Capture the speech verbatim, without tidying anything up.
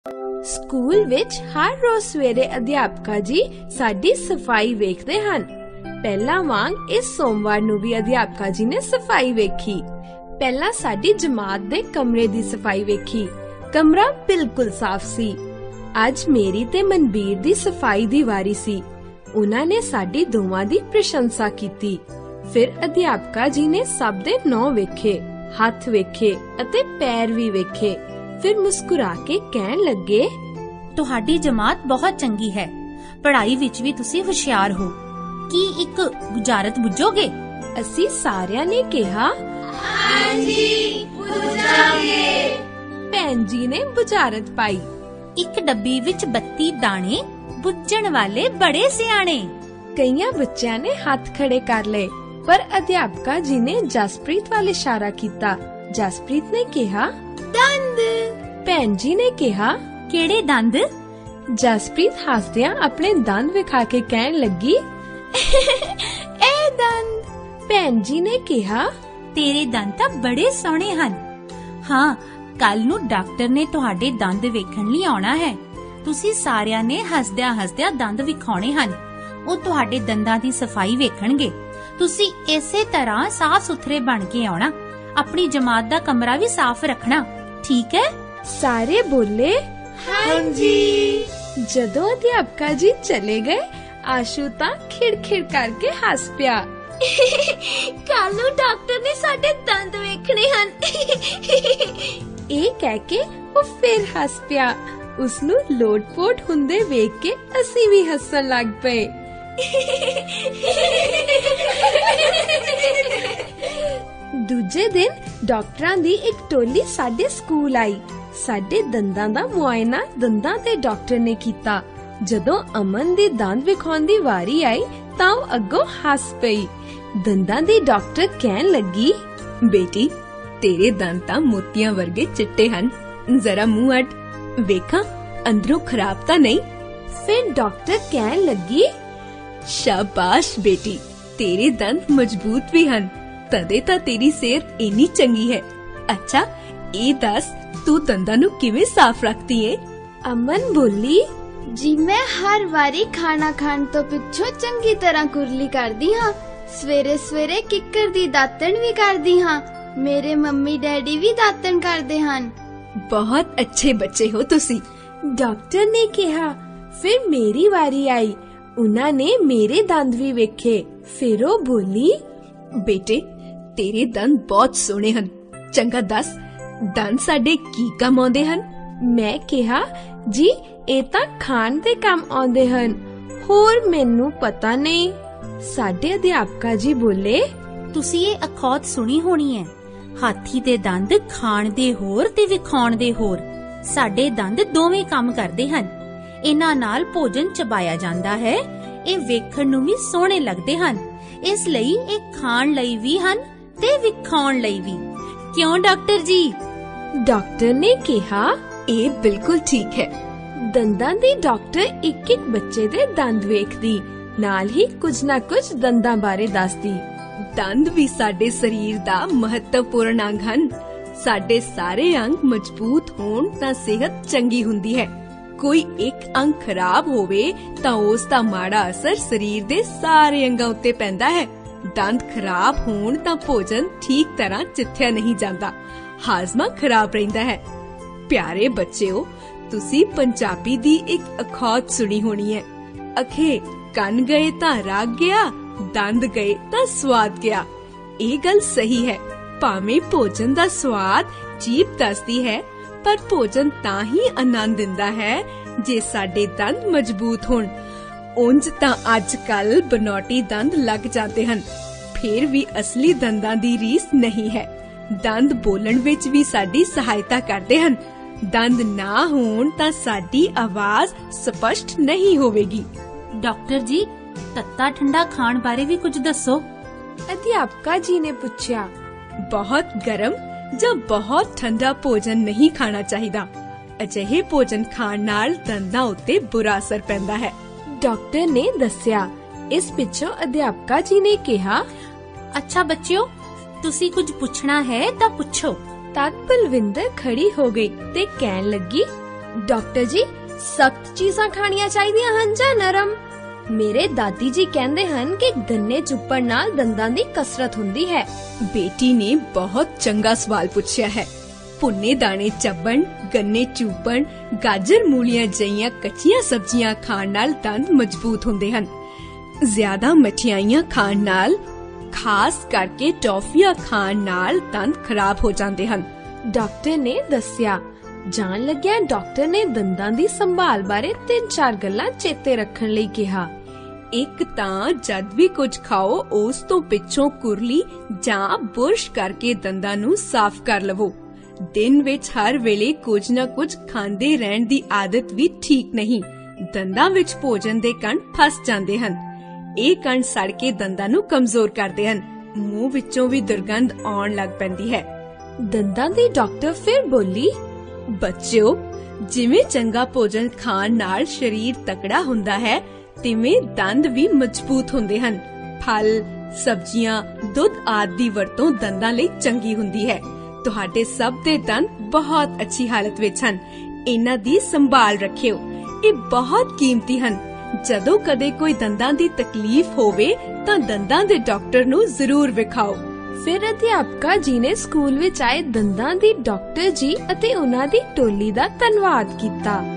School ਵਿੱਚ ਹਰ ਰੋਜ਼ ਸਵੇਰੇ ਅਧਿਆਪਕਾ ਜੀ ਸਾਡੀ ਸਫਾਈ ਵੇਖਦੇ ਹਨ। ਪਹਿਲਾਂ ਵਾਂਗ ਇਸ ਸੋਮਵਾਰ ਨੂੰ ਵੀ ਅਧਿਆਪਕਾ ਜੀ ਨੇ ਸਫਾਈ ਵੇਖੀ। ਪਹਿਲਾਂ ਸਾਡੀ ਜਮਾਤ ਦੇ ਕਮਰੇ ਦੀ ਸਫਾਈ ਵੇਖੀ। ਕਮਰਾ ਬਿਲਕੁਲ ਸਾਫ਼ ਸੀ। ਅੱਜ ਮੇਰੀ ਤੇ ਮਨਬੀਰ ਦੀ ਸਫਾਈ ਦੀ ਵਾਰੀ ਸੀ। ਉਹਨਾਂ ਨੇ ਸਾਡੀ ਦੋਵਾਂ ਦੀ ਪ੍ਰਸ਼ੰਸਾ ਕੀਤੀ। ਫਿਰ ਅਧਿਆਪਕਾ ਜੀ ਨੇ ਸਭ ਦੇ ਨਾਂ ਵੇਖੇ, ਹੱਥ ਵੇਖੇ ਅਤੇ ਪੈਰ ਵੀ ਵੇਖੇ। ਫਿਰ ਮੁਸਕਰਾ ਕੇ ਕਹਿਣ ਲੱਗੇ, ਤੁਹਾਡੀ ਜਮਾਤ ਬਹੁਤ ਚੰਗੀ ਹੈ। ਪੜ੍ਹਾਈ ਵਿੱਚ ਵੀ ਤੁਸੀਂ ਹੁਸ਼ਿਆਰ ਹੋ। ਕੀ ਇੱਕ ਬੁਝਾਰਤ ਬੁੱਝੋਗੇ? ਅਸੀਂ ਸਾਰਿਆਂ ਨੇ ਕਿਹਾ, ਹਾਂਜੀ ਬੁਝਾਂਗੇ। ਭੈਣ ਜੀ ਨੇ ਬੁਝਾਰਤ ਪਾਈ, ਇੱਕ ਡੱਬੀ ਵਿੱਚ ਬੱਤੀ ਦਾਣੇ, ਬੁੱਝਣ ਵਾਲੇ ਬੜੇ ਸਿਆਣੇ। ਕਈਆਂ ਬੱਚਿਆਂ ਨੇ ਹੱਥ ਖੜੇ ਕਰ ਲਏ, ਪਰ ਅਧਿਆਪਕਾ ਜੀ ਨੇ ਜਸਪ੍ਰੀਤ ਵੱਲ ਇਸ਼ਾਰਾ ਕੀਤਾ। ਜਸਪ੍ਰੀਤ ਨੇ ਕਿਹਾ, ਦੰਦ। ਭੈਣ ਜੀ ਨੇ ਕਿਹਾ, ਕਿਹੜੇ ਦੰਦ? ਜਸਪ੍ਰੀਤ ਹੱਸਦਿਆਂ ਆਪਣੇ ਦੰਦ ਵਿਖਾ ਕੇ ਕਹਿਣ ਲੱਗੀ, ਇਹ ਦੰਦ। ਭੈਣ ਜੀ ਨੇ ਕਿਹਾ, ਤੇਰੇ ਦੰਦ ਤਾਂ ਬੜੇ ਸੋਹਣੇ ਹਨ। ਹਾਂ, ਕੱਲ ਨੂੰ ਡਾਕਟਰ ਨੇ ਤੁਹਾਡੇ ਦੰਦ ਵੇਖਣ ਲਈ ਆਉਣਾ ਹੈ। ਤੁਸੀਂ ਸਾਰਿਆਂ ਨੇ ਹੱਸਦਿਆਂ ਹੱਸਦਿਆਂ ਦੰਦ ਵਿਖਾਉਣੇ ਹਨ। ਉਹ ਤੁਹਾਡੇ ਦੰਦਾਂ ਦੀ ਸਫਾਈ ਵੇਖਣਗੇ। ਤੁਸੀਂ ਇਸੇ ਤਰ੍ਹਾਂ ਸਾਫ਼ ਸੁਥਰੇ ਬਣ ਕੇ ਆਉਣਾ। ਆਪਣੀ ਜਮਾਤ ਦਾ ਕਮਰਾ ਵੀ ਸਾਫ਼ ਰੱਖਣਾ, ਠੀਕ ਹੈ? ਸਾਰੇ ਬੋਲੇ, ਹਾਂਜੀ। ਜਦੋਂ ਅਧਿਆਪਕਾ ਜੀ ਚਲੇ ਗਏ, ਆਸ਼ੂ ਤਾਂ ਖਿੜਖਿੜ ਕਰਕੇ ਹੱਸ ਪਿਆ। ਕੱਲ ਨੂੰ ਡਾਕਟਰ ਨੇ ਸਾਡੇ ਦੰਦ ਵੇਖਣੇ ਹਨ। ਇਹ ਕਹਿ ਕੇ ਉਹ ਫਿਰ ਹੱਸ ਪਿਆ। ਉਸਨੂੰ ਲੋਟ-ਪੋਟ ਹੁੰਦੇ ਵੇਖ ਕੇ ਅਸੀਂ ਵੀ ਹੱਸਣ ਲੱਗ ਪਏ। ਦੂਜੇ ਦਿਨ ਡਾਕਟਰਾਂ ਦੀ ਇੱਕ ਟੋਲੀ ਸਾਡੇ ਸਕੂਲ ਆਈ। ਸਾਡੇ ਦੰਦਾਂ ਦਾ ਮੁਆਇਨਾ ਦੰਦਾਂ ਦੇ ਡਾਕਟਰ ਨੇ ਕੀਤਾ। ਜਦੋਂ ਅਮਨ ਦੇ ਦੰਦ ਵਿਖਾਉਣ ਦੀ ਵਾਰੀ ਆਈ ਤਾਂ ਉਹ ਅੱਗੋਂ ਹੱਸ ਪਈ। ਦੰਦਾਂ ਦੀ ਡਾਕਟਰ ਕਹਿਣ ਲੱਗੀ, ਬੇਟੀ, ਤੇਰੇ ਦੰਦ ਤਾਂ ਮੋਤੀਆਂ ਵਰਗੇ ਚਿੱਟੇ ਹਨ। ਜ਼ਰਾ ਮੂੰਹ ਅੱਡ, ਵੇਖਾਂ ਅੰਦਰੋਂ ਖਰਾਬ ਤਾਂ ਨਹੀਂ। ਫਿਰ ਡਾਕਟਰ ਕਹਿਣ ਲੱਗੀ, ਸ਼ਾਬਾਸ਼ ਬੇਟੀ, ਤੇਰੇ ਦੰਦ ਮਜ਼ਬੂਤ ਵੀ ਹਨ, ਤਦੇ ਤਾਂ ਤੇਰੀ ਸਿਹਤ ਇੰਨੀ ਚੰਗੀ ਹੈ। ਅੱਛਾ, ਇਹ ਦੱਸ ਤੂੰ ਦੰਦਾਂ ਨੂੰ ਕਿਵੇਂ ਸਾਫ਼ ਰੱਖਦੀ ਏ? ਅਮਨ ਬੋਲੀ, ਜੀ ਮੈਂ ਹਰ ਵਾਰੀ ਖਾਣਾ ਖਾਣ ਤੋਂ ਪਿੱਛੋਂ ਚੰਗੀ ਤਰ੍ਹਾਂ ਕੁਰਲੀ ਕਰਦੀ ਹਾਂ। ਸਵੇਰੇ ਸਵੇਰੇ ਕਿੱਕਰ ਦੀ ਦਾਤਣ ਵੀ ਕਰਦੀ ਹਾਂ। ਮੇਰੇ ਮੰਮੀ ਡੈਡੀ ਵੀ ਦਾਤਣ ਕਰਦੇ ਹਨ। ਬਹੁਤ ਅੱਛੇ ਬੱਚੇ ਹੋ ਤੁਸੀਂ, ਡਾਕਟਰ ਨੇ ਕਿਹਾ। ਫਿਰ ਮੇਰੀ ਵਾਰੀ ਆਈ। ਉਹਨਾਂ ਨੇ ਮੇਰੇ ਦੰਦ ਵੀ ਵੇਖੇ। ਫਿਰ ਉਹ ਬੋਲੀ, ਬੇਟੇ, ਤੇਰੇ ਦੰਦ ਬਹੁਤ ਸੋਹਣੇ ਹਨ। ਚੰਗਾ ਦੱਸ, ਦੰਦ ਸਾਡੇ ਕੀ ਕੰਮ ਆਉਂਦੇ ਹਨ? ਮੈਂ ਕਿਹਾ, ਜੀ ਇਹ ਤਾਂ ਖਾਣ ਦੇ ਕੰਮ ਆਉਂਦੇ ਹਨ, ਹੋਰ ਮੈਨੂੰ ਪਤਾ ਨਹੀਂ। ਸਾਡੇ ਅਧਿਆਪਕਾ ਜੀ ਬੋਲੇ, ਤੁਸੀਂ ਇਹ ਅਖੌਤ ਸੁਣੀ ਹੋਣੀ ਹੈ। ਹਾਥੀ ਦੇ ਦੰਦ ਖਾਣ ਦੇ ਹੋਰ ਤੇ ਵਿਖਾਉਣ ਦੇ ਹੋਰ। ਸਾਡੇ ਦੰਦ ਦੋਵੇਂ ਕੰਮ ਕਰਦੇ ਹਨ। ਇਹਨਾਂ ਨਾਲ ਭੋਜਨ ਚਬਾਇਆ ਜਾਂਦਾ ਹੈ। ਇਹ ਵੇਖਣ ਨੂੰ ਵੀ ਸੋਹਣੇ ਲੱਗਦੇ ਹਨ, ਇਸ ਲਈ ਇਹ ਖਾਣ ਲਈ ਵੀ ਹਨ ਤੇ ਵਿਖਾਉਣ ਲਈ ਵੀ। ਕਿਉਂ ਡਾਕਟਰ ਜੀ? ਡਾਕਟਰ ਨੇ ਕਿਹਾ, ਇਹ ਬਿਲਕੁਲ ਠੀਕ ਹੈ। ਦੰਦਾਂ ਦੀ ਡਾਕਟਰ ਇੱਕ ਇੱਕ ਬੱਚੇ ਦੇ ਦੰਦ ਵੇਖਦੀ, ਨਾਲ ਹੀ ਕੁਝ ਨਾ ਕੁਝ ਦੰਦਾਂ ਬਾਰੇ ਦੱਸਦੀ। ਦੰਦ ਵੀ ਸਾਡੇ ਸਰੀਰ ਦਾ ਮਹੱਤਵਪੂਰਨ ਅੰਗ ਹਨ। ਸਾਡੇ ਸਾਰੇ ਅੰਗ ਮਜ਼ਬੂਤ ਹੋਣ ਤਾਂ ਸਿਹਤ ਚੰਗੀ ਹੁੰਦੀ ਹੈ। ਕੋਈ ਇੱਕ ਅੰਗ ਖਰਾਬ ਹੋਵੇ ਤਾਂ ਉਸ ਦਾ ਮਾੜਾ ਅਸਰ ਸਰੀਰ ਦੇ ਸਾਰੇ ਅੰਗਾਂ ਉੱਤੇ ਪੈਂਦਾ ਹੈ। ਦੰਦ ਖਰਾਬ ਹੋਣ ਤਾਂ ਭੋਜਨ ਠੀਕ ਤਰ੍ਹਾਂ ਚਿੱਥਿਆ ਨਹੀਂ ਜਾਂਦਾ, ਹਾਜ਼ਮਾ ਖਰਾਬ ਰਹਿੰਦਾ ਹੈ। ਪਿਆਰੇ ਬੱਚਿਓ, ਤੁਸੀਂ ਪੰਜਾਬੀ ਦੀ ਇੱਕ ਅਖੌਤ ਸੁਣੀ ਹੋਣੀ ਹੈ, ਅਖੇ ਕੰਨ ਗਏ ਤਾਂ ਰਾਗ ਗਿਆ, ਦੰਦ ਗਏ ਤਾਂ ਸਵਾਦ ਗਿਆ। ਇਹ ਗੱਲ ਸਹੀ ਹੈ। ਭਾਵੇਂ ਭੋਜਨ ਦਾ ਸਵਾਦ ਜੀਭ ਦੱਸਦੀ ਹੈ, ਪਰ ਭੋਜਨ ਤਾਂ ਹੀ ਆਨੰਦ ਦਿੰਦਾ ਹੈ ਜੇ ਸਾਡੇ ਦੰਦ ਮਜ਼ਬੂਤ ਹੋਣ। ਉਂਝ ਤਾਂ ਅੱਜ ਕੱਲ ਬਨੌਟੀ ਦੰਦ ਲੱਗ ਜਾਂਦੇ ਹਨ, ਫਿਰ ਵੀ ਅਸਲੀ ਦੰਦਾਂ ਦੀ ਰੀਸ ਨਹੀਂ ਹੈ। ਦੰਦ ਬੋਲਣ ਵਿੱਚ ਵੀ ਸਾਡੀ ਸਹਾਇਤਾ ਕਰਦੇ ਹਨ। ਦੰਦ ਨਾ ਹੋਣ ਤਾਂ ਸਾਡੀ ਆਵਾਜ਼ ਸਪਸ਼ਟ ਨਹੀਂ ਹੋਵੇਗੀ। ਡਾਕਟਰ ਜੀ, ਤੱਤਾ ਠੰਡਾ ਖਾਣ ਬਾਰੇ ਵੀ ਕੁਝ ਦੱਸੋ। ਅਧਿਆਪਕਾ ਜੀ ਨੇ ਪੁੱਛਿਆ। ਬਹੁਤ ਗਰਮ ਜਾਂ ਬਹੁਤ ਠੰਡਾ ਭੋਜਨ ਨਹੀਂ ਖਾਣਾ ਚਾਹੀਦਾ। ਅਜਿਹੇ ਭੋਜਨ ਖਾਣ ਨਾਲ ਦੰਦਾਂ ਉੱਤੇ ਬੁਰਾ ਅਸਰ ਪੈਂਦਾ ਹੈ, ਡਾਕਟਰ ਨੇ ਦੱਸਿਆ। ਇਸ ਪਿੱਛੋਂ ਅਧਿਆਪਕਾ ਜੀ ਨੇ ਕਿਹਾ, ਅੱਛਾ ਬੱਚਿਓ, ਤੁਸੀਂ ਕੁਝ ਪੁੱਛਣਾ ਹੈ ਤਾਂ ਪੁੱਛੋ। ਤਦ ਬਲਵਿੰਦਰ ਖੜੀ ਹੋ ਗਈ ਤੇ ਕਹਿਣ ਲੱਗੀ, ਡਾਕਟਰ ਜੀ, ਸਖਤ ਚੀਜ਼ਾਂ ਖਾਣੀਆਂ ਚਾਹੀਦੀਆਂ ਹਨ ਜਾਂ ਨਰਮ? ਮੇਰੇ ਦਾਦੀ ਜੀ ਕਹਿੰਦੇ ਹਨ ਕਿ ਗੰਨੇ ਚੁੱਪਣ ਨਾਲ ਦੰਦਾਂ ਦੀ ਕਸਰਤ ਹੁੰਦੀ ਹੈ। ਬੇਟੀ ਨੇ ਬਹੁਤ ਚੰਗਾ ਸਵਾਲ ਪੁੱਛਿਆ ਹੈ। ਭੁੰਨੇ ਦਾਣੇ ਚੱਬਣ, ਗੰਨੇ ਚੂਪਣ, ਗਾਜਰ ਮੂਲੀਆਂ ਜਿਹੀਆਂ ਕੱਚੀਆਂ ਸਬਜ਼ੀਆਂ ਖਾਣ ਨਾਲ ਦੰਦ ਮਜ਼ਬੂਤ ਹੁੰਦੇ ਹਨ। ਜ਼ਿਆਦਾ ਮਠਿਆਈਆਂ ਖਾਣ ਨਾਲ, ਖਾਸ ਕਰਕੇ ਟੌਫੀਆਂ ਖਾਣ ਨਾਲ ਦੰਦ ਖਰਾਬ ਹੋ ਜਾਂਦੇ ਹਨ। ਡਾਕਟਰ ਨੇ ਦੱਸਿਆ। ਜਾਣ ਲੱਗਿਆ ਡਾਕਟਰ ਨੇ ਦੰਦਾਂ ਦੀ ਸੰਭਾਲ ਬਾਰੇ ਤਿੰਨ ਚਾਰ ਗੱਲਾਂ ਚੇਤੇ ਰੱਖਣ ਲਈ ਕਿਹਾ। ਇੱਕ ਤਾਂ ਜਦ ਵੀ ਕੁਝ ਖਾਓ ਉਸ ਤੋਂ ਪਿੱਛੋਂ ਕੁਰਲੀ ਜਾਂ ਬੁਰਸ਼ ਕਰਕੇ ਦੰਦਾਂ ਨੂੰ ਸਾਫ਼ ਕਰ ਲਵੋ। ਦਿਨ ਵਿੱਚ ਹਰ ਵੇਲੇ ਕੁਝ ਨਾ ਕੁਝ ਖਾਂਦੇ ਰਹਿਣ ਦੀ ਆਦਤ ਵੀ ਠੀਕ ਨਹੀਂ। ਦੰਦਾਂ ਵਿੱਚ ਭੋਜਨ ਦੇ ਕਣ ਫਸ ਜਾਂਦੇ ਹਨ। ਇਹ ਕਣ ਸੜ ਕੇ ਦੰਦਾਂ ਨੂੰ ਕਮਜ਼ੋਰ ਕਰਦੇ ਹਨ। ਮੂੰਹ ਵਿੱਚੋਂ ਵੀ ਦੁਰਗੰਧ ਆਉਣ ਲੱਗ ਪੈਂਦੀ ਹੈ। ਦੰਦਾਂ ਦੀ ਡਾਕਟਰ ਫਿਰ ਬੋਲੀ, ਬੱਚਿਓ, ਜਿਵੇਂ ਚੰਗਾ ਭੋਜਨ ਖਾਣ ਨਾਲ ਸਰੀਰ ਤਕੜਾ ਹੁੰਦਾ ਹੈ, ਤਿਵੇਂ ਦੰਦ ਵੀ ਮਜ਼ਬੂਤ ਹੁੰਦੇ ਹਨ। ਫਲ, ਸਬਜ਼ੀਆਂ, ਦੁੱਧ ਆਦਿ ਦੀ ਵਰਤੋਂ ਦੰਦਾਂ ਲਈ ਚੰਗੀ ਹੁੰਦੀ ਹੈ। ਤੁਹਾਡੇ ਸਭ ਦੇ ਦੰਦ ਬਹੁਤ ਅੱਛੀ ਹਾਲਤ ਵਿੱਚ ਹਨ। ਇਹਨਾਂ ਦੀ ਸੰਭਾਲ ਰੱਖਿਓ, ਇਹ ਬਹੁਤ ਕੀਮਤੀ ਹਨ। ਜਦੋਂ ਕਦੇ ਕੋਈ ਦੰਦਾਂ ਦੀ ਤਕਲੀਫ ਹੋਵੇ ਤਾਂ ਦੰਦਾਂ ਦੇ ਡਾਕਟਰ ਨੂੰ ਜ਼ਰੂਰ ਵਿਖਾਓ। ਫਿਰ ਅਧਿਆਪਕਾ ਜੀ ਨੇ ਸਕੂਲ ਵਿੱਚ ਆਏ ਦੰਦਾਂ ਦੀ ਡਾਕਟਰ ਜੀ ਅਤੇ ਉਹਨਾਂ ਦੀ ਟੋਲੀ ਦਾ ਧੰਨਵਾਦ ਕੀਤਾ।